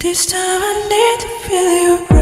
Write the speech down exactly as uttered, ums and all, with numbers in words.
This time I need to feel you right.